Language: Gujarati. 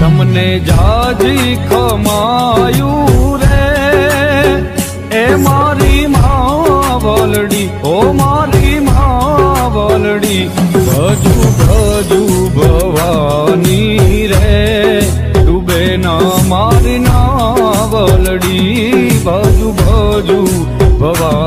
તમને જાજી ખમાયુ રે એ મારી માવલડી, ઓ મારી માવલડી, ભજુ ભજુ ભવાની રે ડૂબે ના મારી નાવલડી, ભજુ ભજુ ભવાની।